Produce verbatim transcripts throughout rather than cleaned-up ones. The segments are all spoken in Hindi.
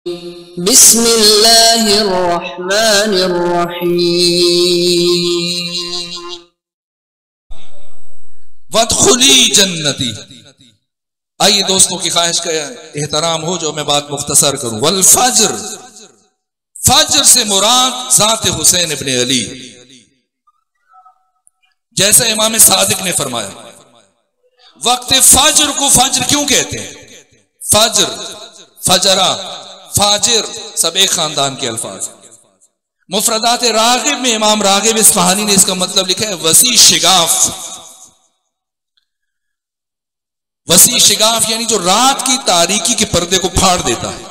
बिस्मिल्लाहिर्रहमानिर्रहीम। वदखुली जन्नती। आइए दोस्तों की ख्वाहिश का एहतराम हो जो मैं बात मुख्तसर करूं। वल फज्र, फज्र से मुराद ज़ात हुसैन इब्ने अली। जैसा इमाम सादिक ने फरमाया, वक्त फज्र को फज्र क्यों कहते हैं? फज्र, फजरा, फाजिर सब एक खानदान के अल्फाज। मुफरदात रागिब में इमाम रागिब इस्फहानी ने इसका मतलब लिखा है वसी शिगाफ। वसी शिगाफ यानी जो रात की तारीकी के पर्दे को फाड़ देता है,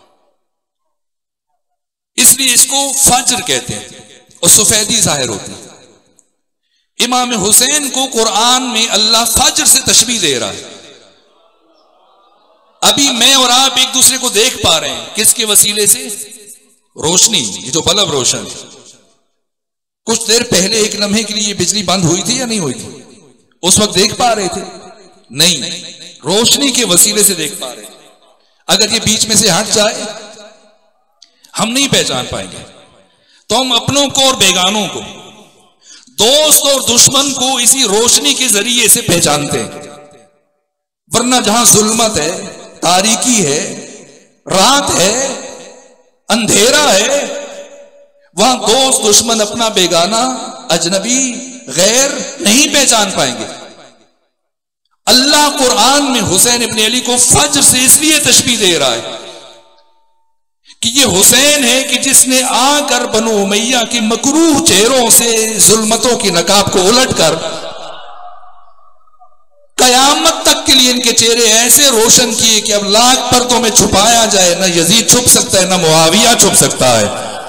इसलिए इसको फज्र कहते हैं और सफेदी जाहिर होती है। इमाम हुसैन को कुरान में अल्लाह फज्र से तशबीह दे रहा है। अभी मैं और आप एक दूसरे को देख पा रहे हैं, किसके वसीले से? रोशनी, ये जो बल्ब रोशन है। कुछ देर पहले एक लम्हे के लिए बिजली बंद हुई थी या नहीं हुई थी? उस वक्त देख पा रहे थे? नहीं, रोशनी के वसीले से देख पा रहे थे। अगर ये बीच में से हट जाए हम नहीं पहचान पाएंगे। तो हम अपनों को और बेगानों को, दोस्त और दुश्मन को इसी रोशनी के जरिए से पहचानते हैं। वरना जहां जुल्मत है, तारीकी है, रात है, अंधेरा है, वहां दोस्त दुश्मन अपना बेगाना अजनबी गैर नहीं पहचान पाएंगे। अल्लाह कुरान में हुसैन इब्ने अली को फज्र से इसलिए तशबीह दे रहा है कि ये हुसैन है कि जिसने आकर बनु उमैया के मकरूह चेहरों से जुल्मतों की नकाब को उलट कर कयामत तक के लिए इनके चेहरे ऐसे रोशन किए कि अब लाख पर्दों में छुपाया जाए, न यजीद छुप सकता है, न मुआविया छुप सकता है।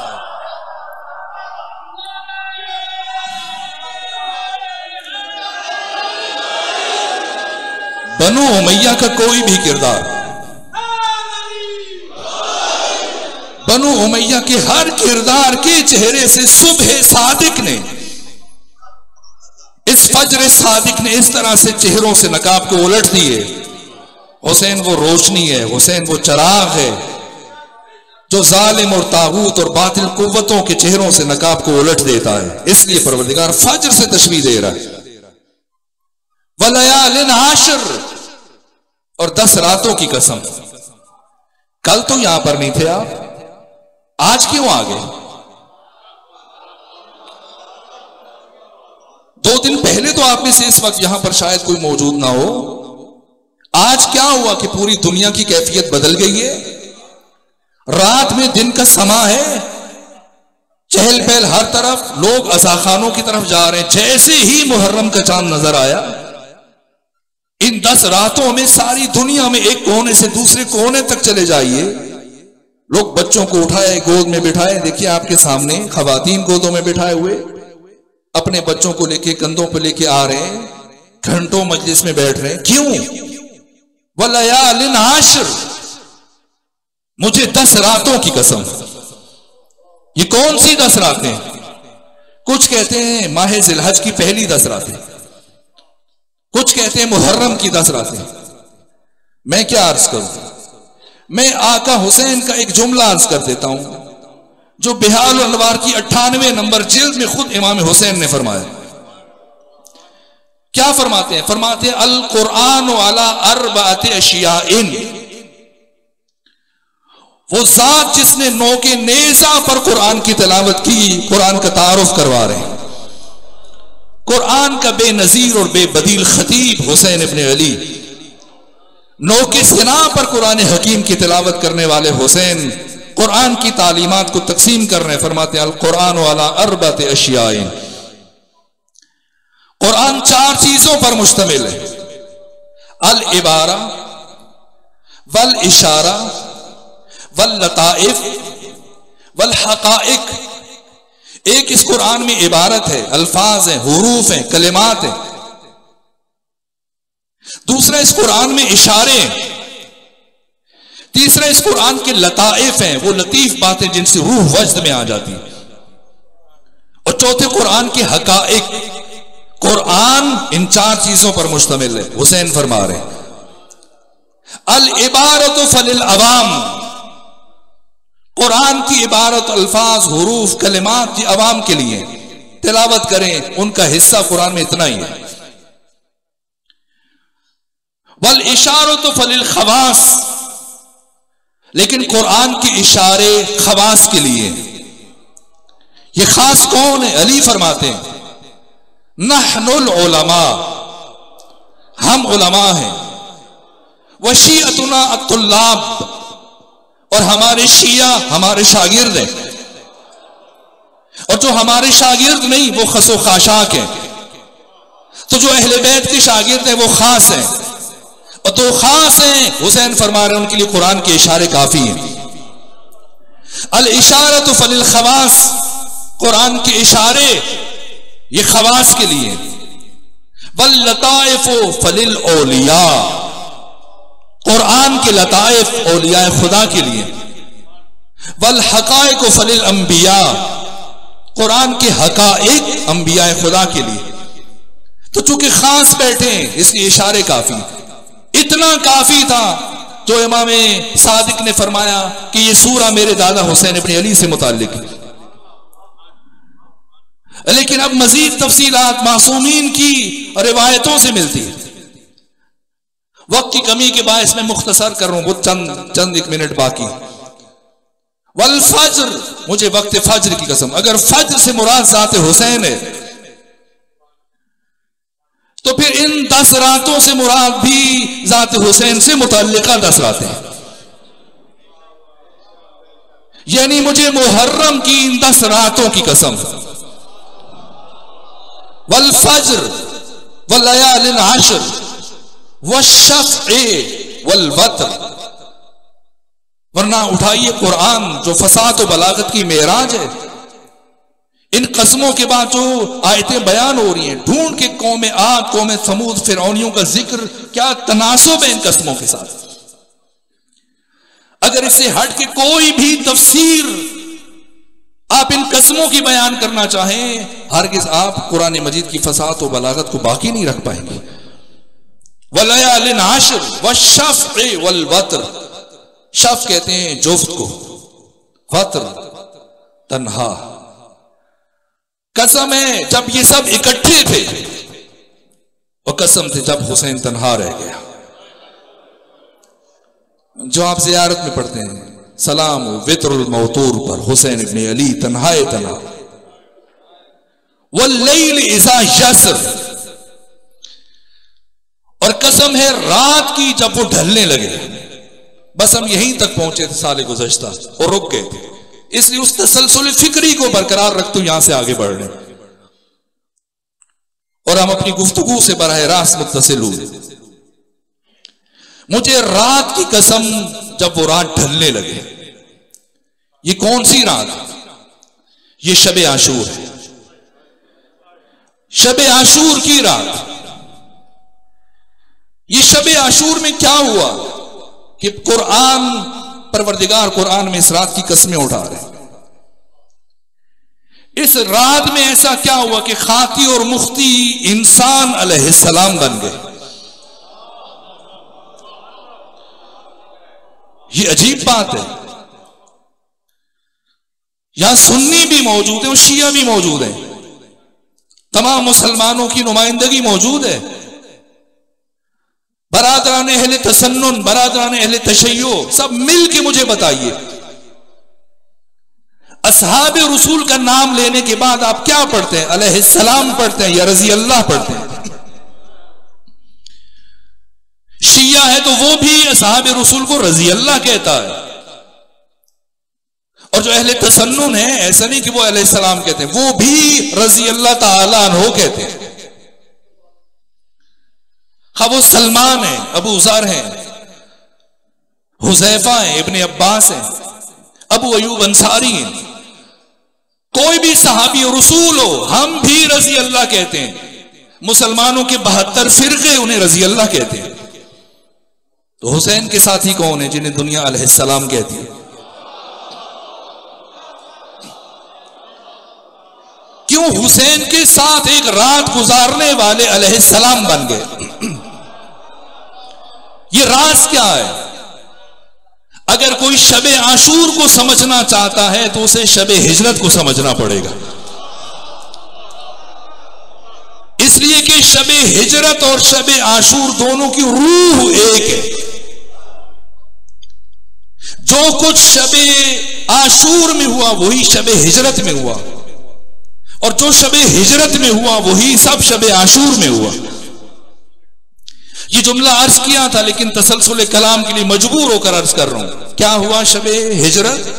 बनु उमैया का कोई भी किरदार, बनु उमैया के हर किरदार के चेहरे से सुबह सादिक ने, इस फज्र सादिक ने इस तरह से चेहरों से नकाब को उलट दिए। हुसैन वो रोशनी है, हुसैन वो चराग है जो जालिम और तागूत और बातिल कुव्वतों के चेहरों से नकाब को उलट देता है। इसलिए परवरदिगार फज्र से तशबीह दे रहा है। वलयालिन आशर, और दस रातों की कसम। कल तो यहां पर नहीं थे आप, आज क्यों आ गए? दो दिन पहले तो आप में से इस वक्त यहां पर शायद कोई मौजूद ना हो। आज क्या हुआ कि पूरी दुनिया की कैफियत बदल गई है? रात में दिन का समा है, चहल पहल हर तरफ, लोग अज़ाखानों की तरफ जा रहे हैं। जैसे ही मुहर्रम का चांद नजर आया, इन दस रातों में सारी दुनिया में एक कोने से दूसरे कोने तक चले जाइए, लोग बच्चों को उठाए, गोद में बिठाए। देखिए आपके सामने खवातीन गोदों में बिठाए हुए अपने बच्चों को लेके कंधों पर लेके आ रहे हैं, घंटों मजलिस में बैठ रहे हैं। क्यों? वलयालिन आशर, मुझे दस रातों की कसम। ये कौन सी दस रातें? कुछ कहते हैं माह जिलहज की पहली दस रातें, कुछ कहते हैं मुहर्रम की दस रातें। मैं क्या अर्ज करूं? मैं आका हुसैन का एक जुमला अर्ज कर देता हूं जो बिहाल अनवार की अट्ठानवे नंबर जिल्द में खुद इमाम हुसैन ने फरमाया। क्या फरमाते हैं? फरमाते हैं अल कुरान अला अरबात अशियाइन, वो जात जिसने नौ के नेज़ा पर कुरान की तिलावत की, कुरान का तारुफ करवा रहे हैं। कुरान का बेनजीर और बेबदील खतीब हुसैन इब्ने अली, नौ के सिना पर कुरान हकीम की तिलावत करने वाले हुसैन कुरान की तालीमात को तकसीम कर रहे हैं। फरमाते हैं अल कुरान अला अरबात अशियाइन, कुरान चार चीजों पर मुश्तमिल है। अल इबारा वल इशारा वल लताइफ वल हकाइक। एक इस कुरान में इबारत है, अल्फाज हैं, हुरूफ हैं, कलिमात हैं। दूसरा इस कुरान में इशारे हैं। तीसरा इस कुरान के लताइफ हैं, वो लतीफ बातें जिनसे रूह वज्द में आ जाती है। और चौथे कुरान के हकाइक। कुरान इन चार चीजों पर मुश्तमिल है। हुसैन फरमा रहे अल इबारत फलिल अवाम, कुरान की इबारत, अल्फाज, हुरूफ, कलिमात की अवाम के लिए तिलावत करें, उनका हिस्सा कुरान में इतना ही है। वल इशारत फलिल खवास, लेकिन कुरान के इशारे खवास के लिए। ये खास कौन है? अली फरमाते हैं नहनुल उलमा, हम उलमा हैं, वशीअतुना अत्तुल्लाब, और हमारे शिया हमारे शागिर्द हैं, और जो हमारे शागिर्द नहीं वो खसो खाशाक हैं। तो जो अहले बैत के शागिर्द हैं वो खास हैं, और तो खास हैं हुसैन फरमा रहे हैं उनके लिए कुरान के इशारे काफी हैं। अल इशारतु फलिल खवास, कुरान के इशारे ये खवास के लिए। वल लताइफु फलिल औलिया, कुरान के लताइफ औलिया खुदा के लिए। वल हकाइक फलिल अंबिया, कुरान के हकाइक अंबिया खुदा के लिए। तो चूंकि खास बैठे हैं इसलिए इशारे काफी। इतना काफी था जो इमाम सादिक ने फरमाया कि यह सूरा मेरे दादा हुसैन इब्न अली से मुताल्लिक है। लेकिन अब मजीद तफसीलात मासूमीन की रिवायतों से मिलती है। वक्त की कमी के बायस मैं मुख्तसर कर रहा हूं, वो चंद चंद एक मिनट बाकी। वल फज्र, मुझे वक्त फज्र की कसम, अगर फज्र से मुराद ज़ात हुसैन है तो फिर इन दस रातों से मुराद भी ज़ात हुसैन से मुतल्लिका दस रातें हैं। यानी मुझे मुहर्रम की इन दस रातों की कसम। वल फज्र वल लयालिन आश्र वश्शफ़्इ वल वत्र, वरना उठाइए कुरान जो फसाद व बलागत की मेराज है। इन कसमों के बाद जो आयतें बयान हो रही हैं, ढूंढ के कौम आद, कौम समूद, फिरौनियों का जिक्र, क्या तनासुब है इन कसमों के साथ। अगर इससे हट के कोई भी तफसीर आप इन कसमों की बयान करना चाहें, हरगिज़ आप कुरान मजीद की फसाद व बलागत को बाकी नहीं रख पाएंगे। वलयालिन आश्र वश्शफ़्इ वल वत्र, शफ़ कहते हैं जुफ्त को, वत्र तन्हा। कसम है जब ये सब इकट्ठे थे, और कसम थे जब हुसैन तन्हा रह गया। जो आप ज़ियारत में पढ़ते हैं, सलाम वित्रुल मौतूर पर हुसैन इब्न अली तन्हाए तन्हा। वल्लैल इज़ा यसर, और कसम है रात की जब वो ढलने लगे। बस हम यहीं तक पहुंचे थे साले गुज़श्ता और रुक गए थे, इसलिए उस तसलसल फिक्री को बरकरार रखते हुए यहां से आगे बढ़ रहे हैं और हम अपनी गुफ्तगू से बराह रास्त मुत्तसिल हुए। मुझे रात की कसम जब वो रात ढलने लगे, ये कौन सी रात? ये शब आशूर है, शब आशूर की रात। ये शब आशूर में क्या हुआ कि कुरान, परवरदिगार कुरान में इस रात की कस्में उठा रहे। इस रात में ऐसा क्या हुआ कि खाती और मुफ्ती इंसान अलैहिस्सलाम बन गए। ये अजीब बात है। यहां सुन्नी भी मौजूद है और शिया भी मौजूद है, तमाम मुसलमानों की नुमाइंदगी मौजूद है। बरादरान अहले तसन्नुन, बरादरान अहले तशय्यो, सब मिल के मुझे बताइए, असहाब रसूल का नाम लेने के बाद आप क्या पढ़ते हैं? अलैहिस्सलाम पढ़ते हैं या रजी अल्लाह पढ़ते हैं? शिया है तो वो भी असहाब रसूल को रजी अल्लाह कहता है, और जो अहले तसन्नुन है, ऐसा नहीं कि वो अलैहिस्सलाम कहते हैं, वो भी रजी अल्लाह ताला अन्हु कहते हैं। हाँ, वो सलमान है, अबू ज़र है, हुज़ैफा है, इब्ने अब्बास है, अबू अयूब अंसारी है, कोई भी सहाबी रसूल हो, हम भी रजी अल्लाह कहते हैं। मुसलमानों के बहत्तर फिरके उन्हें रजी अल्लाह कहते हैं। तो हुसैन के साथी कौन है जिन्हें दुनिया अलैहिस्सलाम कहती है? क्यों हुसैन के साथ एक रात गुजारने वाले अलैहिस्सलाम बन गए? ये राज क्या है? अगर कोई शबे आशूर को समझना चाहता है तो उसे शबे हिजरत को समझना पड़ेगा, इसलिए कि शबे हिजरत और शबे आशूर दोनों की रूह एक है। जो कुछ शबे आशूर में हुआ वही शबे हिजरत में हुआ, और जो शबे हिजरत में हुआ वही सब शबे आशूर में हुआ। ये जुमला अर्ज किया था, लेकिन तसलसुल कलाम के लिए मजबूर होकर अर्ज कर रहा हूं। क्या हुआ शबे हिजरत?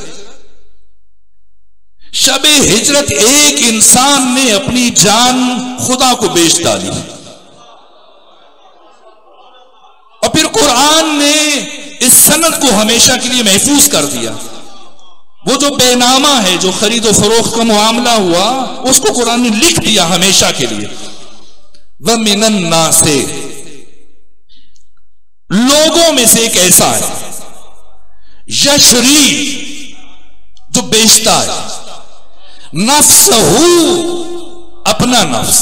शबे हिजरत एक इंसान ने अपनी जान खुदा को बेच डाली, और फिर कुरान ने इस सनद को हमेशा के लिए महफूज कर दिया। वो जो बेनामा है, जो खरीदो फरोख्त का मामला हुआ, उसको कुरान ने लिख दिया हमेशा के लिए। व मिनन नासे, लोगों में से एक ऐसा है, यशरी, जो बेचता है, नफ्सहू, अपना नफ्स।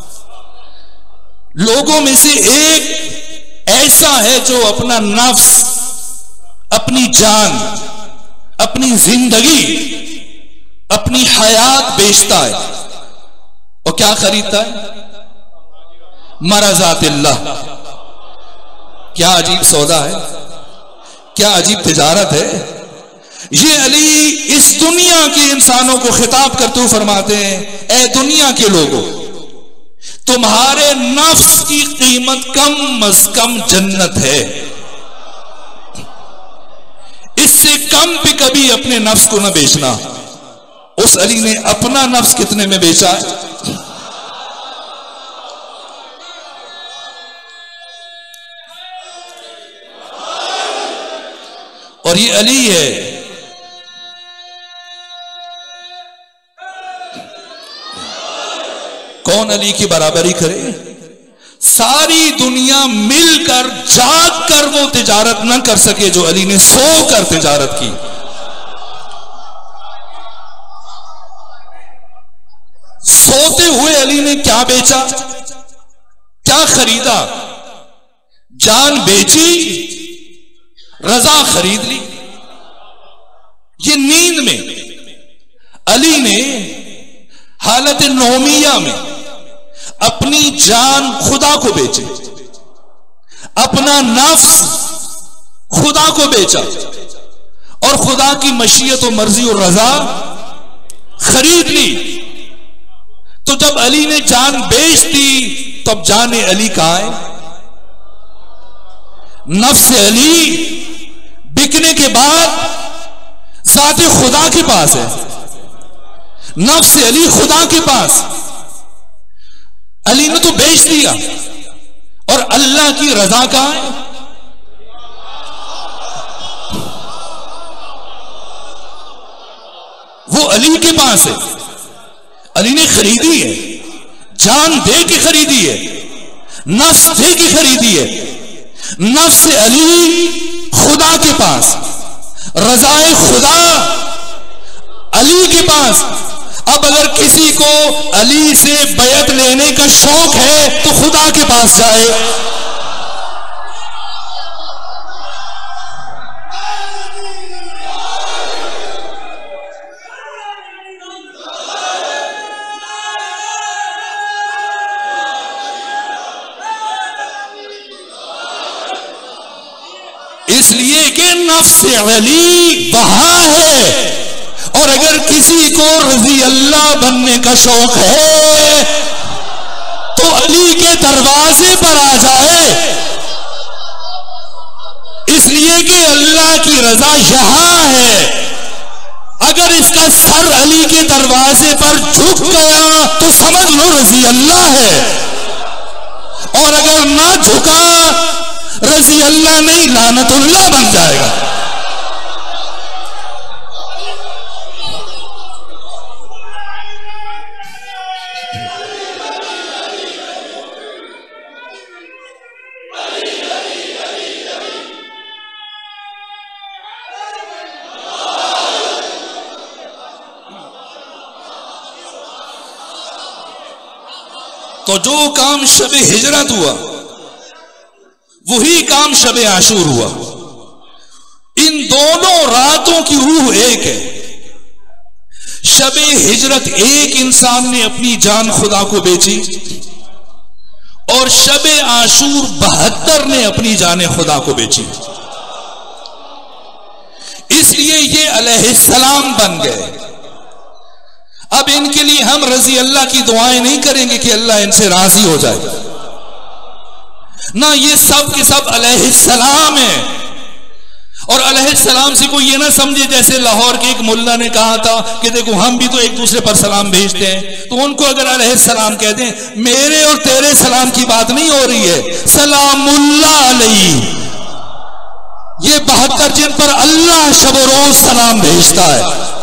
लोगों में से एक ऐसा है जो अपना नफ्स, अपनी जान, अपनी जिंदगी, अपनी हयात बेचता है, और क्या खरीदता है? मरज़ातिल्लाह। क्या अजीब सौदा है, क्या अजीब तिजारत है। ये अली इस दुनिया के इंसानों को खिताब करते हुए फरमाते हैं, ए दुनिया के लोगों, तुम्हारे नफ्स की कीमत कम अज कम जन्नत है, इससे कम पे कभी अपने नफ्स को न बेचना। उस अली ने अपना नफ्स कितने में बेचा है? और ये अली है। कौन अली की बराबरी करे? सारी दुनिया मिलकर जाग कर वो तिजारत न कर सके जो अली ने सो कर तिजारत की। सोते हुए अली ने क्या बेचा, क्या खरीदा? जान बेची, रजा खरीद ली। ये नींद में अली ने हालत नौमिया में अपनी जान खुदा को बेचे, अपना नफ्स खुदा को बेचा, और खुदा की मशीयत और मर्जी और रजा खरीद ली। तो जब अली ने जान बेच दी, तब जाने अली कहां है? नफ्स अली बिकने के बाद ज़ाते खुदा के पास है। नफ्स अली खुदा के पास। अली ने तो बेच दिया, और अल्लाह की रजा कहां है? वो अली के पास है। अली ने खरीदी है, जान दे के खरीदी है, नफ्स दे के खरीदी है। नफ्स अली खुदा के पास, रजाए खुदा अली के पास। अब अगर किसी को अली से बैत लेने का शौक है तो खुदा के पास जाए। इसलिए कि नफ्स अली वहां है, और अगर किसी को रजी अल्लाह बनने का शौक है तो अली के दरवाजे पर आ जाए। इसलिए कि अल्लाह की रजा यहां है। अगर इसका सर अली के दरवाजे पर झुक गया तो समझ लो रजी अल्लाह है, और अगर ना झुका रजी अल्लाह नहीं लानतुल्लाह बन जाएगा। तो जो काम शबे हिजरत हुआ वही काम शबे आशूर हुआ। इन दोनों बातों की रूह एक है। शबे हिजरत एक इंसान ने अपनी जान खुदा को बेची और शबे आशूर बहत्तर ने अपनी जान खुदा को बेची। इसलिए ये अलैहिस्सलाम बन गए। अब इनके लिए हम रजी अल्लाह की दुआएं नहीं करेंगे कि अल्लाह इनसे राजी हो जाए ना, ये सब के सब अलैहिस्सलाम है। और अलैहिस्सलाम से कोई ये ना समझे जैसे लाहौर के एक मुल्ला ने कहा था कि देखो हम भी तो एक दूसरे पर सलाम भेजते हैं, तो उनको अगर अलैहिस्सलाम कह दें, मेरे और तेरे सलाम की बात नहीं हो रही है, सलामुल्लाह अलैहि, ये बहत्तर जिन पर अल्लाह शब रोज सलाम भेजता है।